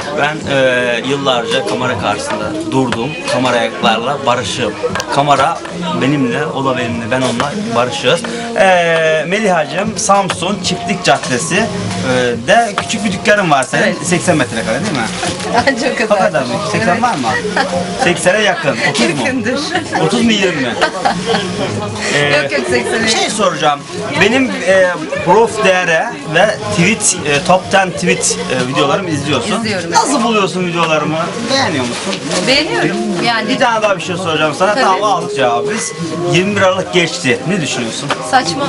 Ben yıllarca kamera karşısında durdum. Kamerayla barışığım. Kamera benimle, o da benimle, ben onunla barışığız. Melihacığım, Samsun Çiftlik Caddesi de küçük bir dükkanın var senin. Evet. 80 metrekare değil mi? Çok kadar. O kadar mı? 80 evet. Var mı? 80'e yakın. 30 mu? Yakındır. 30 mu 20 mi? Yok 80'e. Şey soracağım. Benim Prof DR ve tweet, top 10 tweet videolarımı izliyorsun. İzliyorum. Nasıl buluyorsun videolarımı? Beğeniyor musun? Beğeniyorum. Yani. Bir tane daha bir şey soracağım sana. Tabii. Tamam, aldık cevabı biz. 21 Aralık geçti. Ne düşünüyorsun? Saçma.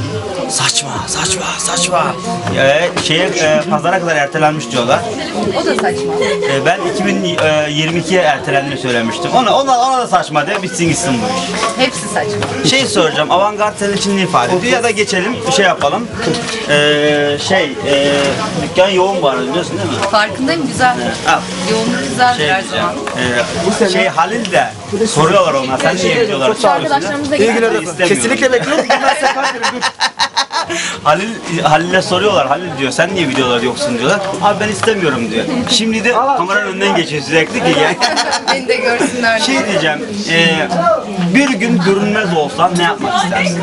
Saçma. Pazara kadar ertelenmiş diyorlar. O da saçma. Ben 2022'ye ertelendiğini söylemiştim. Ona da saçma de, bitsin gitsin bu iş. Hepsi saçma. Şey soracağım, avantgard senin için ne ifade ediyor? Ya da geçelim, bir şey yapalım. Dükkan yoğun var, biliyorsun değil mi? Farkındayım, güzel. Yoğunluk güzeldir her zaman. Halil de soruyorlar ona, sen niye videoları çıkıyorsun? İyi günler efendim. Kesinlikle bekliyorum. Halil'e soruyorlar, Halil diyor, sen niye videolarda yoksun diyorlar. Abi ben istemiyorum diyor. Şimdi de kameranın önünden geçiyor sürekli ki yani. Beni de görsünler. Şey diyeceğim, bir gün görünmez olsan ne yapmak istersin?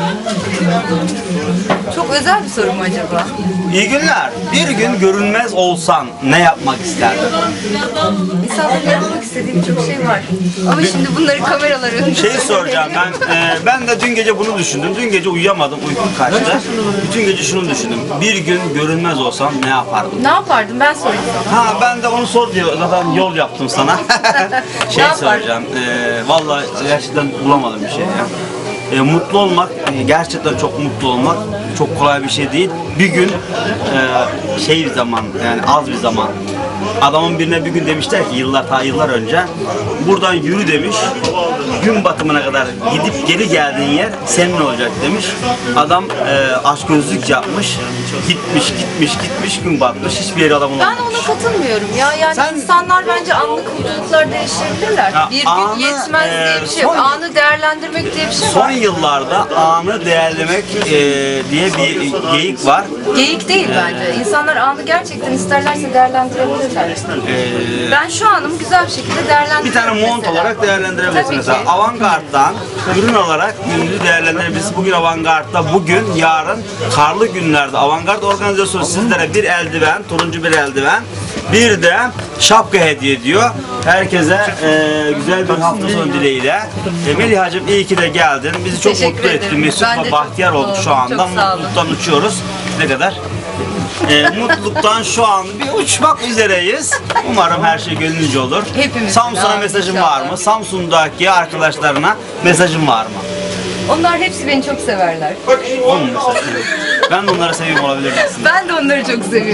Çok özel bir soru mu acaba? İyi günler. Bir gün görünmez olsan ne yapmak isterdin? İnsanların yapmak istediğim çok şey var. Ama şimdi bunları kameralar önünde Şey soracağım, ben de dün gece bunu düşündüm. Dün gece uyuyamadım, uykum kaçtı. Bütün gece şunu düşündüm. Bir gün görünmez olsam ne yapardım? Ne yapardım? Ben sorayım sana. Ha, ben de onu sor diyor. Zaten yol yaptım sana. Şey soracağım. Vallahi gerçekten bulamadım bir şey ya. Mutlu olmak, gerçekten çok mutlu olmak çok kolay bir şey değil. Bir gün bir zaman, yani az bir zaman. Adamın birine bir gün demişler ki yıllar önce, buradan yürü demiş, gün batımına kadar gidip geri geldiğin yer senin olacak demiş. Adam açgözlük yapmış, gitmiş, gün batmış, hiçbir yere adamın olmamış. Ben ona katılmıyorum ya. Yani insanlar bence anlık mutluluklar değiştirebilirler. Bir gün yetmez diye bir şey yok. Anı değerlendirmek diye bir şey var. Son yıllarda anı değerlemek diye bir geyik var. Geyik değil bence. İnsanlar anı gerçekten isterlerse değerlendirebilirler. Ben şu anımı güzel bir şekilde değerlendiriyorum. Bir tane mont olarak değerlendirebilirsin mesela. Avantgard'dan ürün olarak gününüzü değerlendirebilirsiniz. Bugün Avantgard'da, bugün, yarın karlı günlerde Avantgard organizasyonu sizlere bir eldiven, turuncu bir eldiven, bir de şapka hediye ediyor. Herkese güzel bir hafta sonu dileğiyle. Melihacığım, iyi ki de geldin. Bizi çok mutlu ettin. Mesut ve bahtiyar olduk şu anda. Mutluluktan uçuyoruz. Ne kadar? Mutluluktan şu an bir uçmak üzereyiz. Umarım her şey gönlünce olur. Samsun'a mesajın var mı? Samsun'daki arkadaşlarına mesajın var mı? Onlar hepsi beni çok severler. Onun mesajı. Ben de onları seviyorum, olabilir aslında. Ben de onları çok seviyorum.